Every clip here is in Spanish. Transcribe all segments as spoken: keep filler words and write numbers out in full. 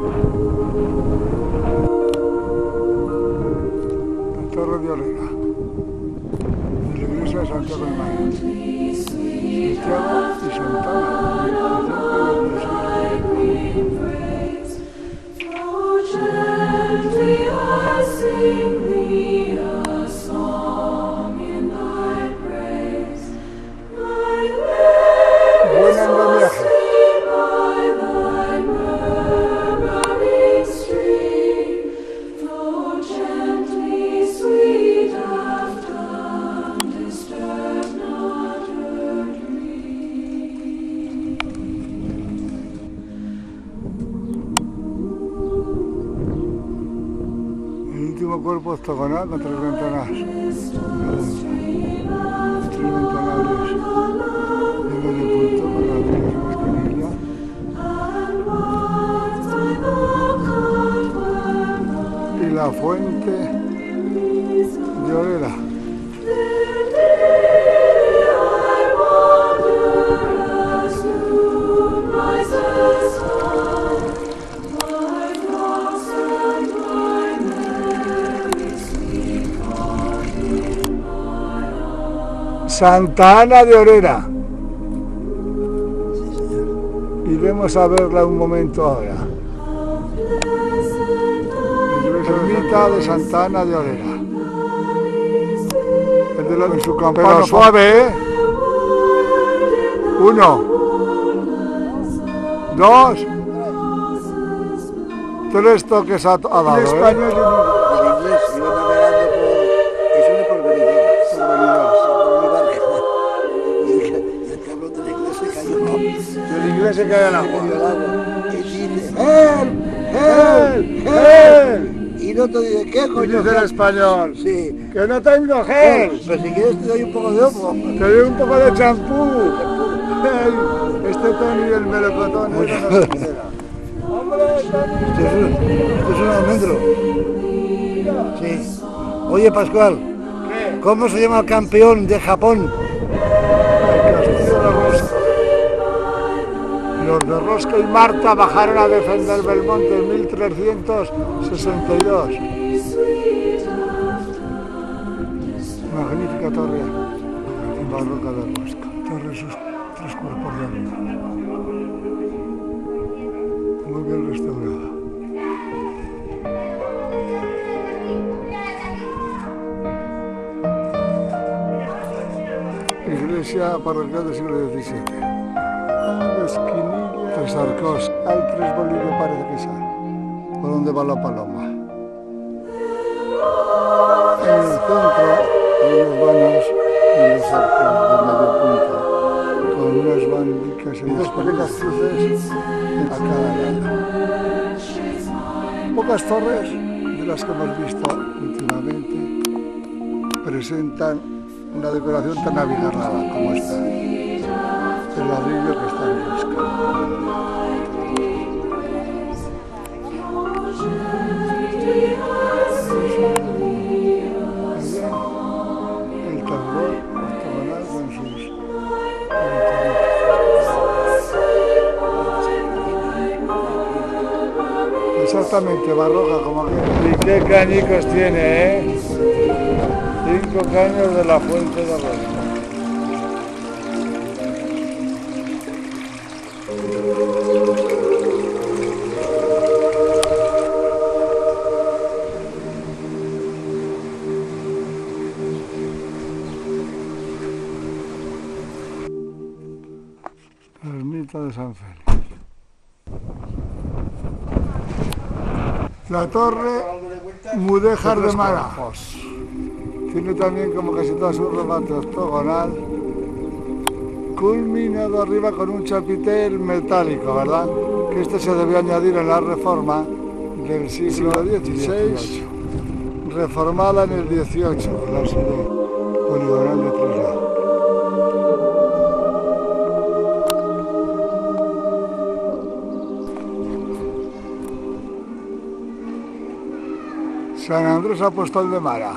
La Torre de Olera, de la iglesia de Santiago de Mayo, Santiago y Santana. Buen andamiaje. El último cuerpo octogonal con tres ventanas. Tres ventanales de medio punto con la primera esquinilla. Y la fuente de Olera. Santa Ana de Olera. Iremos a verla un momento ahora. Ermita de Santa Ana de Olera. El de la de su campana. Pero suave, ¿eh? Uno. Dos. Tres toques ha, ha dado, ¿eh? Español y en inglés, iba navegando por... Eso es por Benidorm, por Benidorm, por mi barrio. Y el cabrón del inglés se cayó. El inglés se cae al agua. Medio al agua. Y dice, ¡help! ¡help! ¡help! Y no te dice, ¿qué Y coño? dice en español. Sí. Que no tengo gel. Pero si quieres te doy un poco de ojo. Te doy un poco de champú. Hey, este Tony y el melocotón era una sincera. ¡Hombre, Tony! Esto es un, esto es un almendro. Sí. Oye, Pascual, ¿Qué? ¿cómo se llama el campeón de Japón? El Castillo de Rosca. Los de Rosca y Marta bajaron a defender Belmonte en mil trescientos sesenta y dos. Magnífica torre barroca de Rosca. Torre sus tres cuerpos de arriba. Muy bien restaurada. Iglesia parroquial del siglo diecisiete. Esquinilla, tres arcos. Hay tres bolillos, parece que son. Por donde va la paloma. En el centro hay unos baños y los arcos de medio punto, con unas bandicas y dos pequeñas cruces a cada lado. Pocas torres de las que hemos visto últimamente presentan una decoración tan abigarrada como esta. El ladrillo que está en Rosca. El tambor octogonal con sus exactamente barroca como aquella. Y qué cañicos tiene, ¿eh? Cinco caños de la fuente de Rosca. La ermita de San Félix. La torre Mudéjar de Marajos. Tiene también como casi todo su remate octogonal, culminado arriba con un chapitel metálico, ¿verdad? Que este se debió añadir en la reforma del siglo dieciséis, reformada en el dieciocho, el ábside poligonal de tres lados. San Andrés Apóstol de Mara.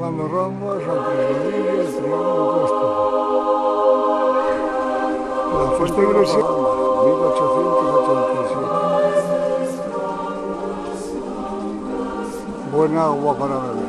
Formando rombos, antirrodillas, triángulos, todo. La fuente de iglesia, mil ochocientos ochenta y siete. Buena agua para beber.